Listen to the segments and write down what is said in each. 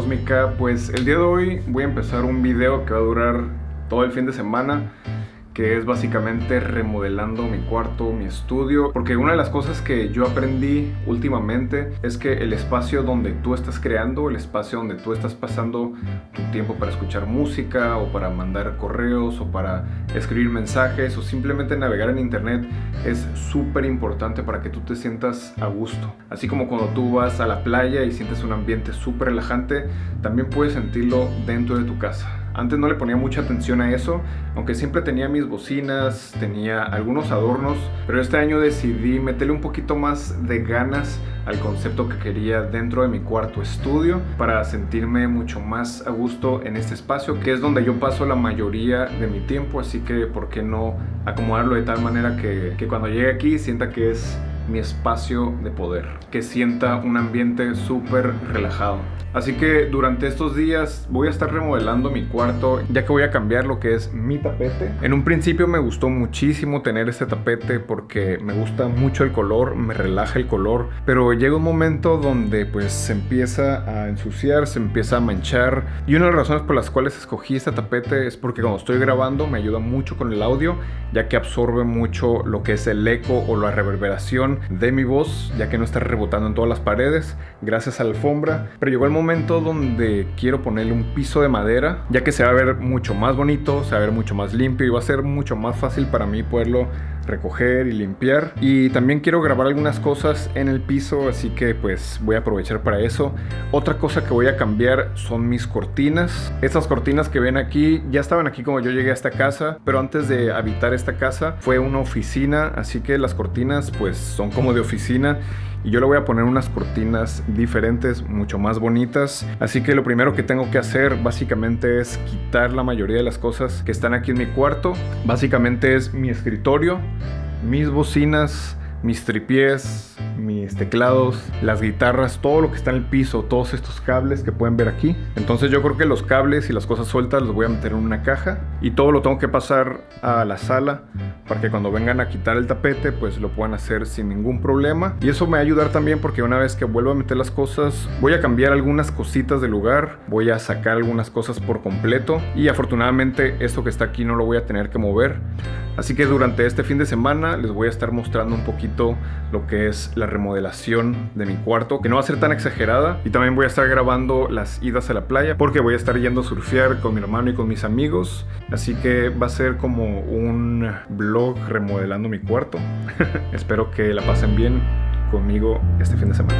Cósmica. Pues el día de hoy voy a empezar un video que va a durar todo el fin de semana, que es básicamente remodelando mi cuarto, mi estudio, porque una de las cosas que yo aprendí últimamente es que el espacio donde tú estás creando, el espacio donde tú estás pasando tu tiempo para escuchar música o para mandar correos o para escribir mensajes o simplemente navegar en internet es súper importante para que tú te sientas a gusto. Así como cuando tú vas a la playa y sientes un ambiente súper relajante, también puedes sentirlo dentro de tu casa. Antes no le ponía mucha atención a eso, aunque siempre tenía mis bocinas, tenía algunos adornos, pero este año decidí meterle un poquito más de ganas al concepto que quería dentro de mi cuarto estudio para sentirme mucho más a gusto en este espacio, que es donde yo paso la mayoría de mi tiempo, así que ¿por qué no acomodarlo de tal manera que cuando llegue aquí sienta que es mi espacio de poder, que sienta un ambiente súper relajado? Así que durante estos días voy a estar remodelando mi cuarto, ya que voy a cambiar lo que es mi tapete. En un principio me gustó muchísimo tener este tapete porque me gusta mucho el color, me relaja el color, pero llega un momento donde pues se empieza a ensuciar, se empieza a manchar, y una de las razones por las cuales escogí este tapete es porque cuando estoy grabando me ayuda mucho con el audio, ya que absorbe mucho lo que es el eco o la reverberación de mi voz, ya que no está rebotando en todas las paredes gracias a la alfombra. Pero llegó el momento donde quiero ponerle un piso de madera, ya que se va a ver mucho más bonito, se va a ver mucho más limpio y va a ser mucho más fácil para mí poderlo recoger y limpiar. Y también quiero grabar algunas cosas en el piso, así que pues voy a aprovechar para eso. Otra cosa que voy a cambiar son mis cortinas. Estas cortinas que ven aquí ya estaban aquí como yo llegué a esta casa, pero antes de habitar esta casa fue una oficina, así que las cortinas pues son como de oficina. Y yo le voy a poner unas cortinas diferentes, mucho más bonitas. Así que lo primero que tengo que hacer básicamente es quitar la mayoría de las cosas que están aquí en mi cuarto. Básicamente es mi escritorio, mis bocinas, mis tripiés, mis teclados, las guitarras, todo lo que está en el piso, todos estos cables que pueden ver aquí. Entonces yo creo que los cables y las cosas sueltas los voy a meter en una caja y todo lo tengo que pasar a la sala para que cuando vengan a quitar el tapete pues lo puedan hacer sin ningún problema. Y eso me va a ayudar también porque una vez que vuelva a meter las cosas voy a cambiar algunas cositas de lugar, voy a sacar algunas cosas por completo y afortunadamente esto que está aquí no lo voy a tener que mover. Así que durante este fin de semana les voy a estar mostrando un poquito lo que es la remodelación de mi cuarto, que no va a ser tan exagerada, y también voy a estar grabando las idas a la playa porque voy a estar yendo a surfear con mi hermano y con mis amigos, así que va a ser como un vlog remodelando mi cuarto. Espero que la pasen bien conmigo este fin de semana.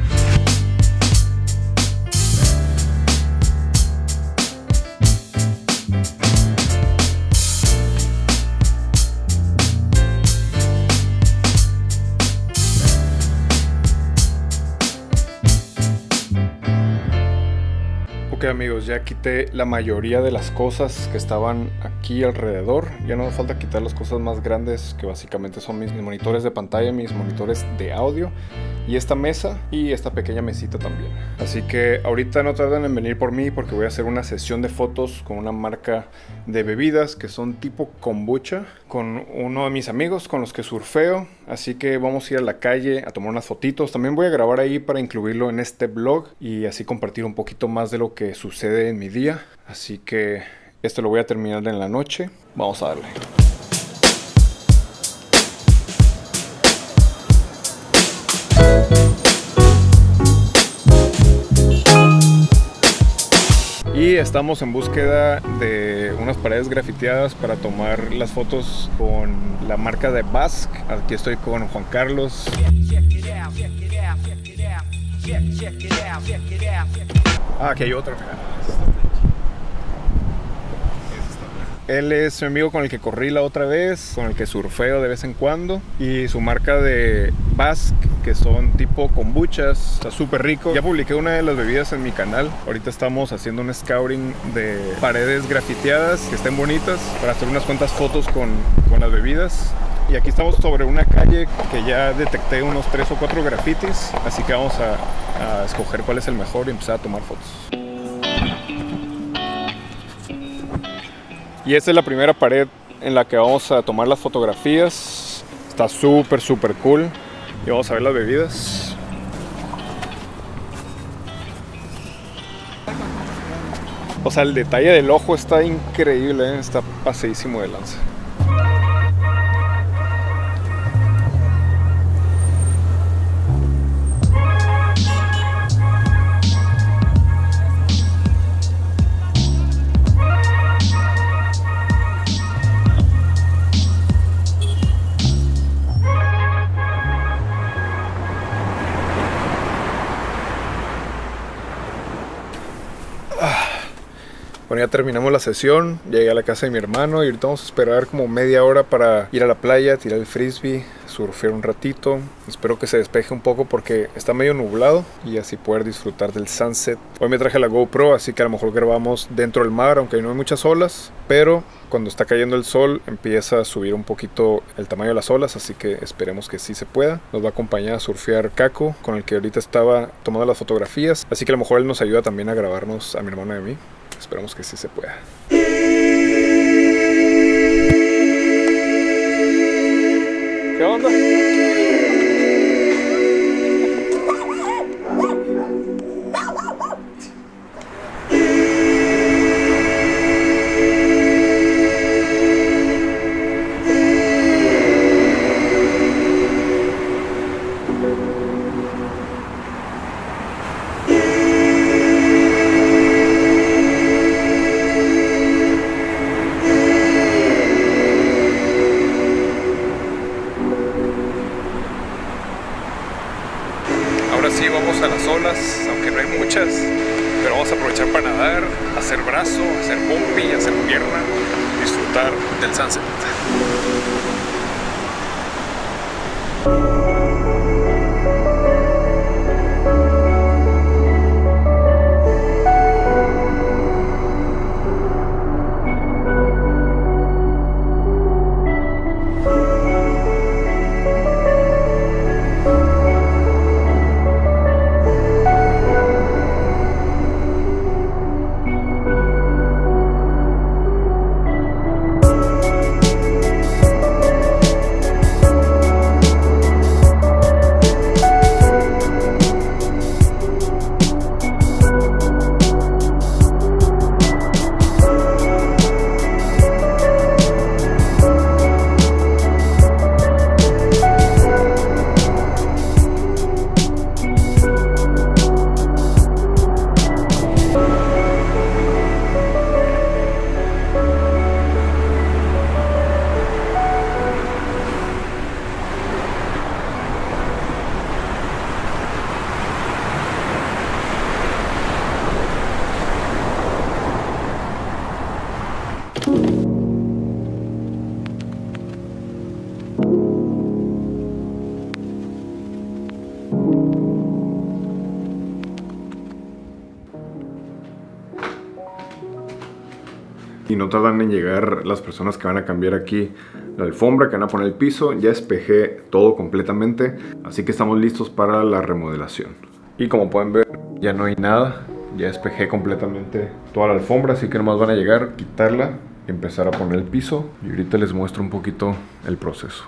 Ok amigos, ya quité la mayoría de las cosas que estaban aquí alrededor. Ya no me falta quitar las cosas más grandes, que básicamente son mis monitores de pantalla, mis monitores de audio, y esta mesa y esta pequeña mesita también. Así que ahorita no tardan en venir por mí porque voy a hacer una sesión de fotos con una marca de bebidas que son tipo kombucha, con uno de mis amigos con los que surfeo. Así que vamos a ir a la calle a tomar unas fotitos. También voy a grabar ahí para incluirlo en este vlog y así compartir un poquito más de lo que sucede en mi día. Así que esto lo voy a terminar en la noche. Vamos a darle. Y estamos en búsqueda de unas paredes grafiteadas para tomar las fotos con la marca de Basque. Aquí estoy con Juan Carlos. Ah, aquí hay otra. Él es mi amigo con el que corrí la otra vez, con el que surfeo de vez en cuando. Y su marca de Basque, que son tipo kombuchas, está súper rico. Ya publiqué una de las bebidas en mi canal. Ahorita estamos haciendo un scouting de paredes grafiteadas que estén bonitas para hacer unas cuantas fotos con las bebidas. Y aquí estamos sobre una calle que ya detecté unos 3 o 4 grafitis, así que vamos a escoger cuál es el mejor y empezar a tomar fotos. Y esta es la primera pared en la que vamos a tomar las fotografías. Está súper cool. Y vamos a ver las bebidas. O sea, el detalle del ojo está increíble, ¿eh? Está paseísimo de lanza. Bueno, ya terminamos la sesión, llegué a la casa de mi hermano y ahorita vamos a esperar como media hora para ir a la playa, tirar el frisbee, surfear un ratito. Espero que se despeje un poco porque está medio nublado y así poder disfrutar del sunset. Hoy me traje la GoPro, así que a lo mejor grabamos dentro del mar, aunque no hay muchas olas, pero cuando está cayendo el sol empieza a subir un poquito el tamaño de las olas, así que esperemos que sí se pueda. Nos va a acompañar a surfear Caco, con el que ahorita estaba tomando las fotografías, así que a lo mejor él nos ayuda también a grabarnos a mi hermano y a mí. Esperamos que sí se pueda. ¿Qué onda? Ahora sí vamos a las olas, aunque no hay muchas, pero vamos a aprovechar para nadar, hacer brazo, hacer bumpy, hacer pierna, disfrutar del sunset. Y no tardan en llegar las personas que van a cambiar aquí la alfombra, que van a poner el piso. Ya despejé todo completamente, así que estamos listos para la remodelación. Y como pueden ver, ya no hay nada. Ya despejé completamente toda la alfombra, así que nomás van a llegar, quitarla y empezar a poner el piso. Y ahorita les muestro un poquito el proceso.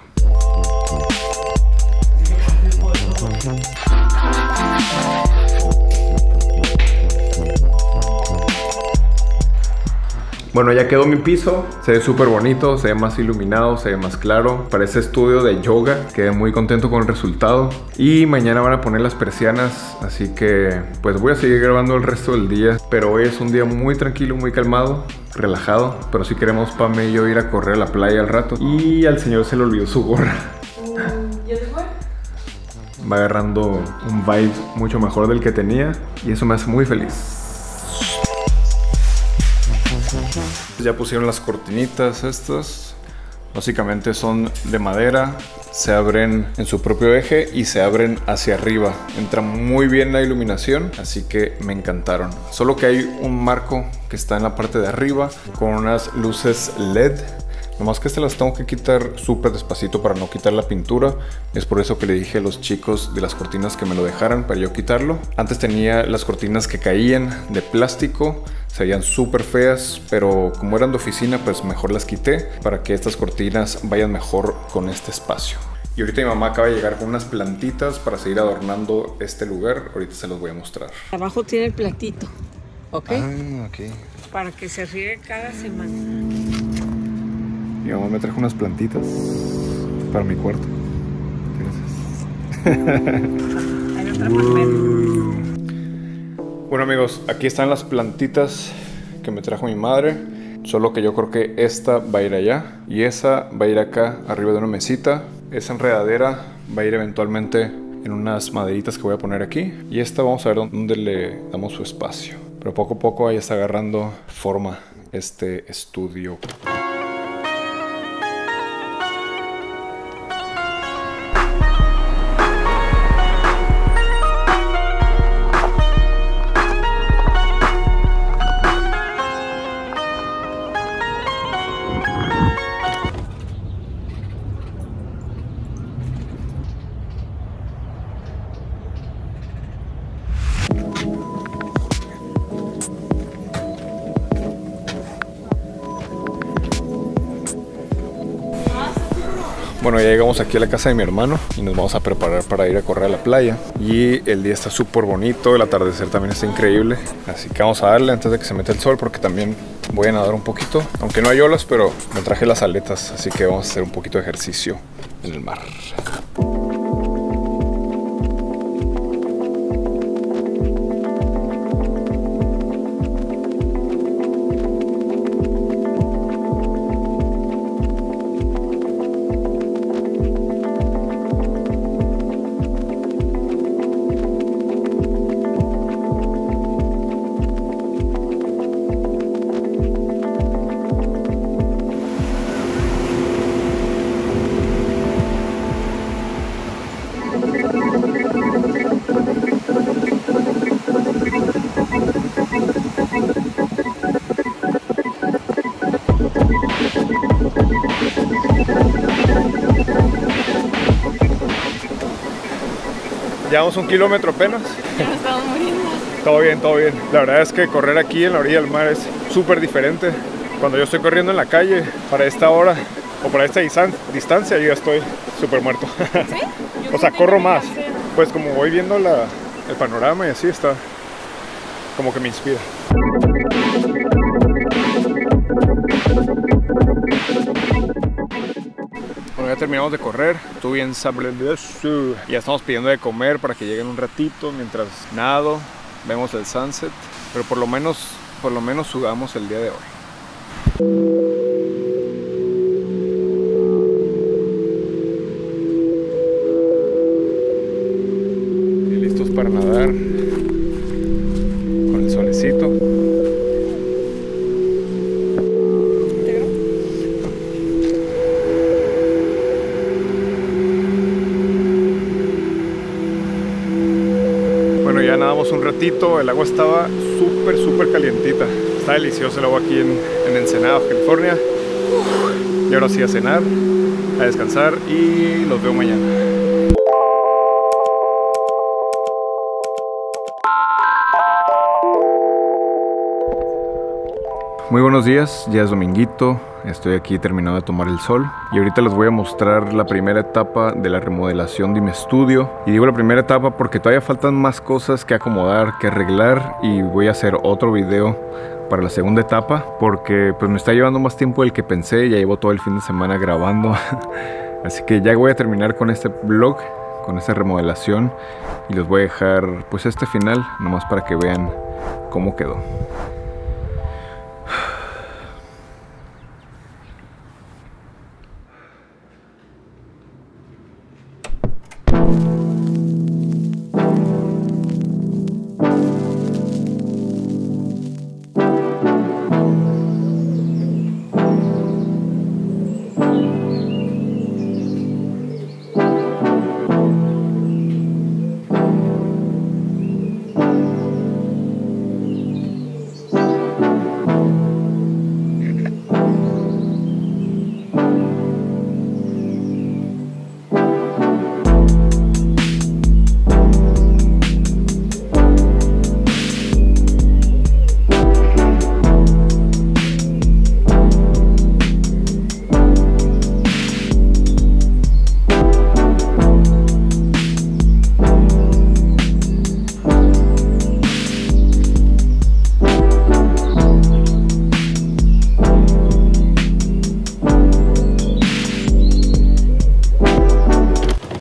Bueno, ya quedó mi piso, se ve súper bonito, se ve más iluminado, se ve más claro. Parece estudio de yoga, quedé muy contento con el resultado. Y mañana van a poner las persianas, así que pues voy a seguir grabando el resto del día. Pero hoy es un día muy tranquilo, muy calmado, relajado. Pero sí queremos Pame y yo ir a correr a la playa al rato. Y al señor se le olvidó su gorra. ¿Ya se fue? Va agarrando un vibe mucho mejor del que tenía y eso me hace muy feliz. Ya pusieron las cortinitas estas. Básicamente son de madera, se abren en su propio eje y se abren hacia arriba. Entra muy bien la iluminación, así que me encantaron. Solo que hay un marco que está en la parte de arriba con unas luces LED. Nomás que las tengo que quitar súper despacito para no quitar la pintura. Es por eso que le dije a los chicos de las cortinas que me lo dejaran para yo quitarlo. Antes tenía las cortinas que caían de plástico. Se veían súper feas, pero como eran de oficina, pues mejor las quité para que estas cortinas vayan mejor con este espacio. Y ahorita mi mamá acaba de llegar con unas plantitas para seguir adornando este lugar. Ahorita se los voy a mostrar. Abajo tiene el platito, ¿ok? Ah, ok. para que se riegue cada semana. Mi mamá me trajo unas plantitas para mi cuarto. Hay otra palmera. Bueno amigos, aquí están las plantitas que me trajo mi madre. Solo que yo creo que esta va a ir allá y esa va a ir acá arriba de una mesita. Esa enredadera va a ir eventualmente en unas maderitas que voy a poner aquí. Y esta vamos a ver dónde le damos su espacio. Pero poco a poco ahí está agarrando forma este estudio. Bueno, ya llegamos aquí a la casa de mi hermano y nos vamos a preparar para ir a correr a la playa. Y el día está súper bonito, el atardecer también está increíble. Así que vamos a darle antes de que se meta el sol porque también voy a nadar un poquito. Aunque no hay olas, pero me traje las aletas, así que vamos a hacer un poquito de ejercicio en el mar. Llevamos 1 kilómetro apenas. Ya nos estamos muriendo. Todo bien, todo bien. La verdad es que correr aquí en la orilla del mar es súper diferente. Cuando yo estoy corriendo en la calle, para esta hora o para esta distancia, yo ya estoy súper muerto. ¿Sí? O sea, corro más. Pues como voy viendo el panorama y así está, como que me inspira. Bueno, ya terminamos de correr, estuve bien sabroso. Ya estamos pidiendo de comer para que lleguen un ratito mientras nado, vemos el sunset, pero por lo menos sudamos el día de hoy. Y listos para nadar con el solecito. Bueno, ya nadamos un ratito, el agua estaba súper calientita. Está delicioso el agua aquí en Ensenada, California. Y ahora sí a cenar, a descansar y los veo mañana. Muy buenos días, ya es dominguito, estoy aquí terminando de tomar el sol y ahorita les voy a mostrar la primera etapa de la remodelación de mi estudio. Y digo la primera etapa porque todavía faltan más cosas que acomodar, que arreglar, y voy a hacer otro video para la segunda etapa porque pues me está llevando más tiempo del que pensé. Ya llevo todo el fin de semana grabando así que ya voy a terminar con este vlog, con esta remodelación, y les voy a dejar pues este final nomás para que vean cómo quedó.